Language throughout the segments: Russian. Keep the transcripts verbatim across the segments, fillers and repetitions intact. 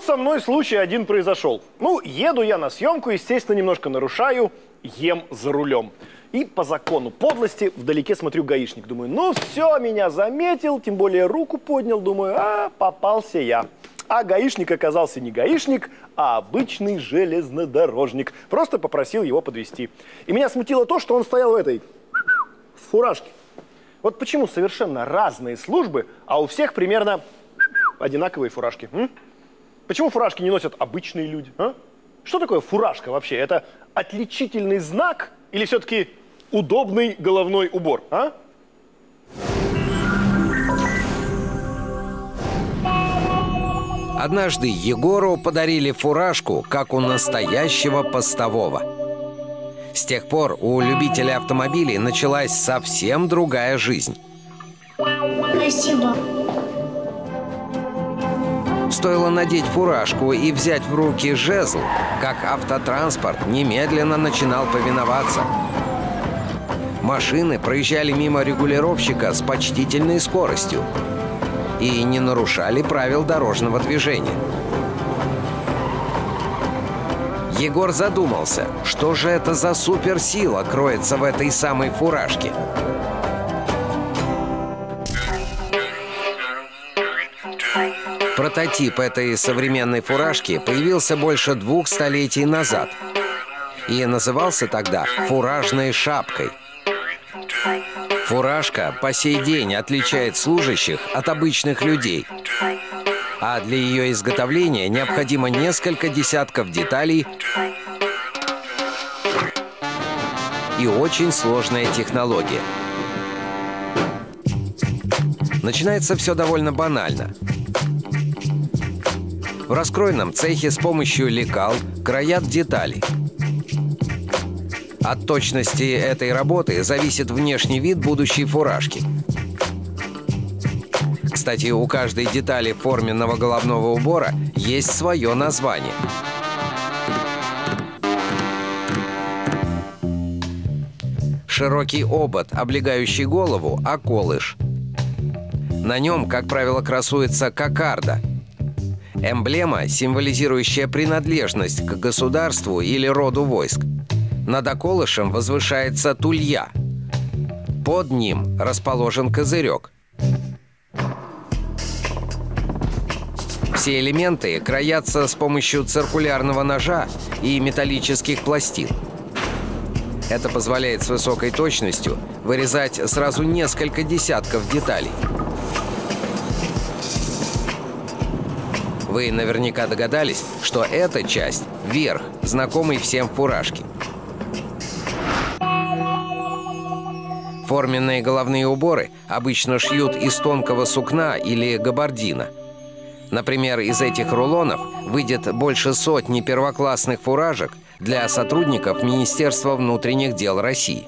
со мной случай один произошел. Ну, еду я на съемку, естественно, немножко нарушаю, ем за рулем. И по закону подлости вдалеке смотрю гаишник. Думаю, ну все, меня заметил, тем более руку поднял. Думаю, а, попался я. А гаишник оказался не гаишник, а обычный железнодорожник. Просто попросил его подвезти. И меня смутило то, что он стоял в этой фуражке. Вот почему совершенно разные службы, а у всех примерно одинаковые фуражки? М? Почему фуражки не носят обычные люди? А? Что такое фуражка вообще? Это отличительный знак или все-таки удобный головной убор? А? Однажды Егору подарили фуражку, как у настоящего постового. С тех пор у любителей автомобилей началась совсем другая жизнь. Спасибо. Стоило надеть фуражку и взять в руки жезл, как автотранспорт немедленно начинал повиноваться. Машины проезжали мимо регулировщика с почтительной скоростью и не нарушали правил дорожного движения. Егор задумался, что же это за суперсила кроется в этой самой фуражке. Прототип этой современной фуражки появился больше двух столетий назад и назывался тогда фуражной шапкой. Фуражка по сей день отличает служащих от обычных людей, а для ее изготовления необходимо несколько десятков деталей и очень сложная технология. Начинается все довольно банально. В раскройном цехе с помощью лекал краят детали. От точности этой работы зависит внешний вид будущей фуражки. Кстати, у каждой детали форменного головного убора есть свое название. Широкий обод, облегающий голову, околыш. На нем, как правило, красуется кокарда. Эмблема, символизирующая принадлежность к государству или роду войск. Над околышем возвышается тулья. Под ним расположен козырек. Все элементы краятся с помощью циркулярного ножа и металлических пластин. Это позволяет с высокой точностью вырезать сразу несколько десятков деталей. Вы наверняка догадались, что эта часть – верх, знакомый всем фуражки. Форменные головные уборы обычно шьют из тонкого сукна или габардина. Например, из этих рулонов выйдет больше сотни первоклассных фуражек для сотрудников Министерства внутренних дел России.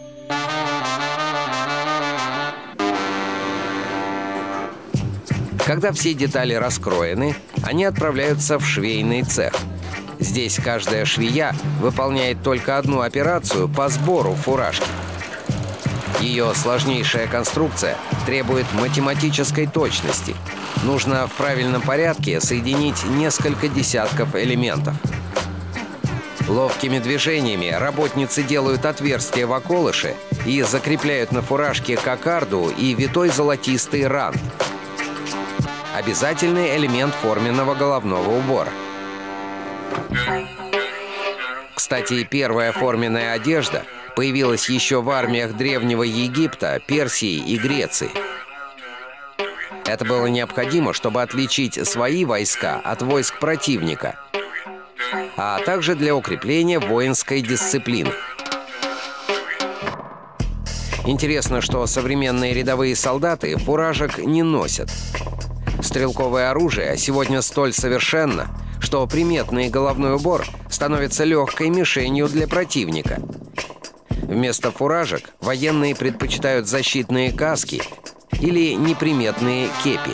Когда все детали раскроены, они отправляются в швейный цех. Здесь каждая швея выполняет только одну операцию по сбору фуражки. Ее сложнейшая конструкция требует математической точности. Нужно в правильном порядке соединить несколько десятков элементов. Ловкими движениями работницы делают отверстия в околыше и закрепляют на фуражке кокарду и витой золотистый рант. Обязательный элемент форменного головного убора. Кстати, первая форменная одежда появилась еще в армиях Древнего Египта, Персии и Греции. Это было необходимо, чтобы отличить свои войска от войск противника, а также для укрепления воинской дисциплины. Интересно, что современные рядовые солдаты фуражек не носят. Стрелковое оружие сегодня столь совершенно, что приметный головной убор становится легкой мишенью для противника. Вместо фуражек военные предпочитают защитные каски или неприметные кепи.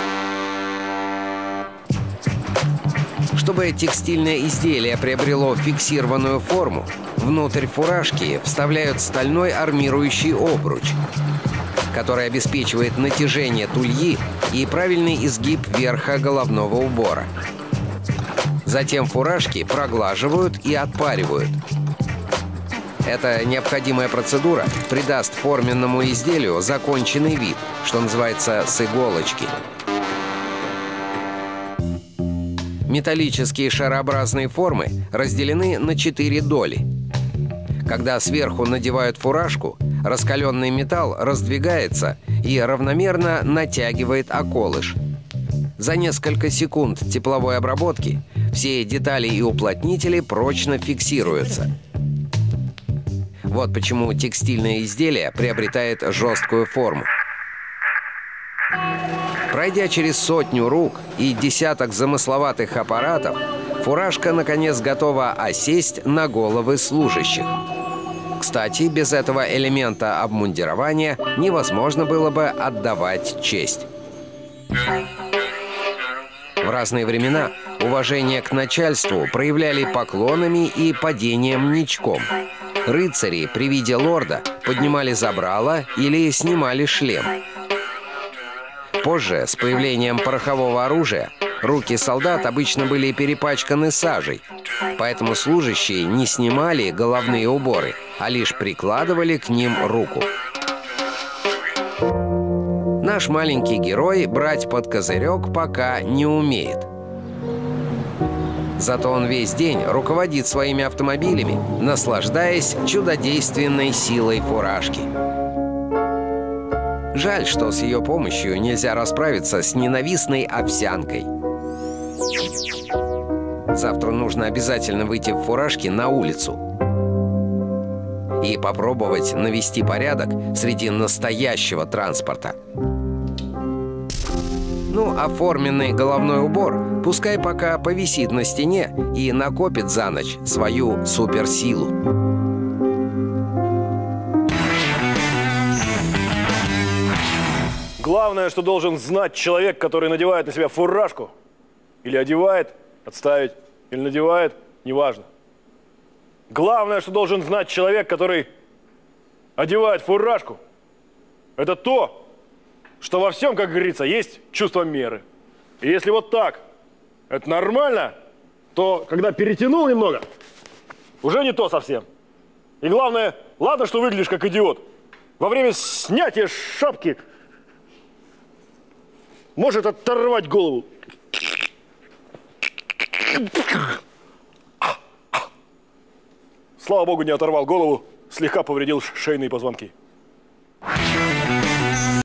Чтобы текстильное изделие приобрело фиксированную форму, внутрь фуражки вставляют стальной армирующий обруч, который обеспечивает натяжение тульи и правильный изгиб верха головного убора. Затем фуражки проглаживают и отпаривают. Эта необходимая процедура придаст форменному изделию законченный вид, что называется с иголочки. Металлические шарообразные формы разделены на четыре доли. Когда сверху надевают фуражку, раскаленный металл раздвигается и равномерно натягивает околыш. За несколько секунд тепловой обработки все детали и уплотнители прочно фиксируются. Вот почему текстильное изделие приобретает жесткую форму. Пройдя через сотню рук и десяток замысловатых аппаратов, фуражка наконец готова осесть на головы служащих. Кстати, без этого элемента обмундирования невозможно было бы отдавать честь. В разные времена уважение к начальству проявляли поклонами и падением ничком. Рыцари при виде лорда поднимали забрало или снимали шлем. Позже, с появлением порохового оружия, руки солдат обычно были перепачканы сажей, поэтому служащие не снимали головные уборы, а лишь прикладывали к ним руку. Наш маленький герой брать под козырек пока не умеет. Зато он весь день руководит своими автомобилями, наслаждаясь чудодейственной силой фуражки. Жаль, что с ее помощью нельзя расправиться с ненавистной овсянкой. Завтра нужно обязательно выйти в фуражке на улицу и попробовать навести порядок среди настоящего транспорта. Ну, а форменный головной убор пускай пока повисит на стене и накопит за ночь свою суперсилу. Главное, что должен знать человек, который надевает на себя фуражку. Или одевает, отставить, или надевает, неважно. Главное, что должен знать человек, который одевает фуражку, это то, что во всем, как говорится, есть чувство меры. И если вот так, это нормально, то когда перетянул немного, уже не то совсем. И главное, ладно, что выглядишь как идиот. Во время снятия шапки может оторвать голову. Слава богу, не оторвал голову, слегка повредил шейные позвонки.